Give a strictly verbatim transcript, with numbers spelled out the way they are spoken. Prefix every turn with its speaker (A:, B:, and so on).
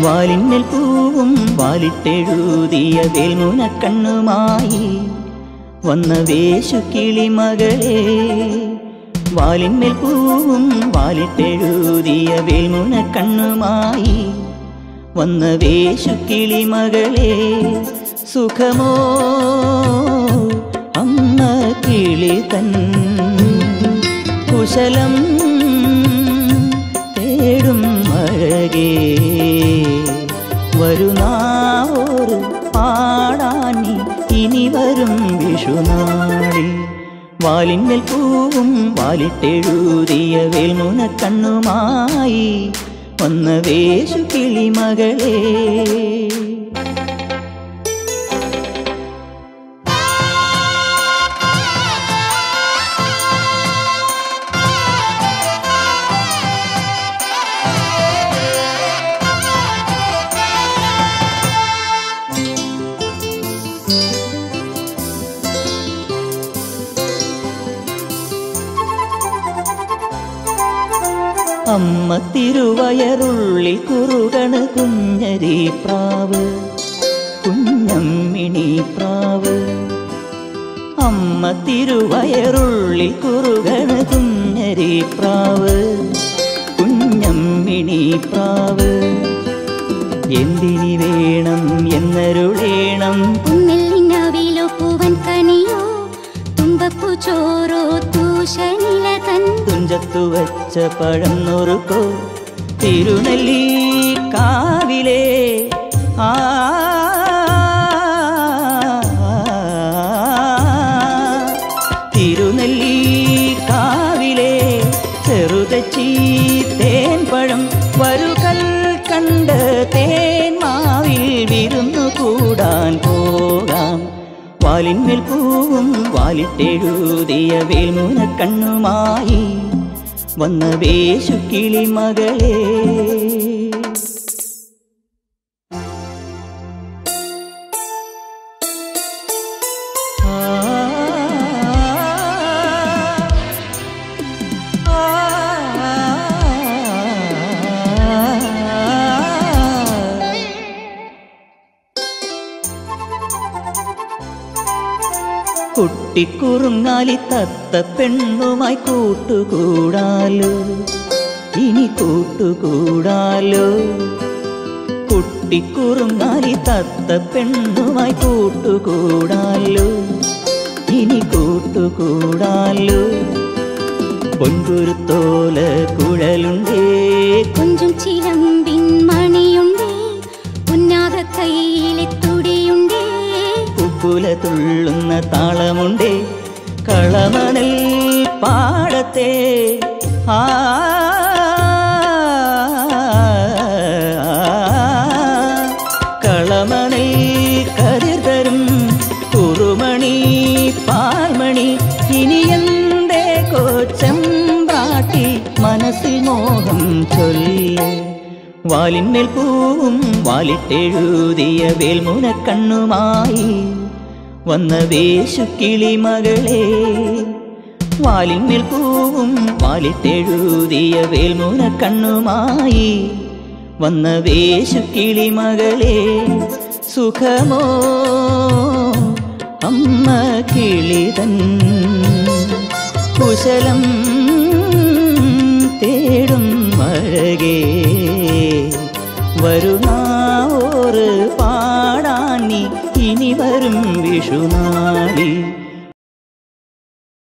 A: വാലിന്മേൽ പൂവും വാലിട്ടെഴുതിയ വേൽമുനക്കണ്ണുമായി വന്ന വേശുക്കിളി മകളെ. വാലിന്മേൽ പൂവും വാലിട്ടെഴുതിയ വേൽമുനക്കണ്ണുമായി വന്ന വേശുക്കിളി മകളെ. സുഖമോ അമ്മ കിളി തൻ കുശലം തേടും അഴകേ. വരുനാവോറ് പാടാനി ഇനി വരും വിഷുനാളിൽ. വാലിന്മേൽ പൂവും വാലിട്ടെഴുതിയ വേൽമുനക്കണ്ണുമായി വന്ന വേശുക്കിളി മകളെ. അമ്മ തിരുവയറുള്ളിൽ കുറുകണ് കുഞ്ഞരി പ്രാവ്, കുഞ്ഞമ്മിണി പ്രാവ്. അമ്മ തിരുവയറുള്ളിൽ കുറുകണ് കുഞ്ഞരി പ്രാവ്, കുഞ്ഞമ്മിണി പ്രാവ്. എന്തിനി വേണം എന്നരുളേണം,
B: കുന്നിലിനവിലോ പൂവൻ കനിയോ തുമ്പപ്പൂ ചോറോ തൂശനില തൻ
A: തുഞ്ചത്തു വച്ച പഴം നുറുക്കോ തിരുനെല്ലി കാവിലെ. ആ തിരുനെല്ലി കാവിലെ ചെറുതച്ചി തേൻ പഴം വരുകൽ കണ്ട് തേൻ മാവിൽ വിരുന്നു കൂടാൻ പോകാം. വാലിന്മേൽ പൂവും വാലിട്ടെഴുതിയ വേൽമുനക്കണ്ണുമായി വന്ന വേശുക്കിളി മകളെ. കുട്ടിക്കുറുങ്ങാലി തത്ത പെണ്ണുമായി കൂട്ടുകൂടാലോ, ഇനി കൂട്ടുകൂടാലോ. കുട്ടിക്കുറുങ്ങാലി തത്ത പെണ്ണുമായി കൂട്ടുകൂടാലോ, ഇനി കൂട്ടുകൂടാലോ. പൊൻകുരുത്തോല കുഴലുണ്ടേ,
B: കൊഞ്ചും ചിലമ്പിൻ മണിയുണ്ടേ, ഉന്നാക കയ്യിലെ തുടിയുണ്ടേ.
A: കുല തുള്ളുന്ന താളമുണ്ടേ, കളമണൽ പാടത്തെ. ആ കളമണൽ കതിർ തരും കുറുമണി പാൽമണി. ഇനി എന്തേ കോച്ചമ്പ്രാട്ടി മനസ്സിൽ മോഹം ചൊല്ല്. വാലിന്മേൽ പൂവും വാലിട്ടെഴുതിയ വേൽമുനക്കണ്ണുമായി വന്ന വേശുക്കിളി മകളെ. വാലിന്മേൽ പൂവും വാലിട്ടെഴുതിയ വേൽമുനക്കണ്ണുമായി വന്ന വേശുക്കിളി മകളെ. സുഖമോ അമ്മ കിളി തൻ കുശലം തേടും അഴകേ. വരുനാവോറ് പാടാനി ഇനി വരും വിഷുനാളിൽ.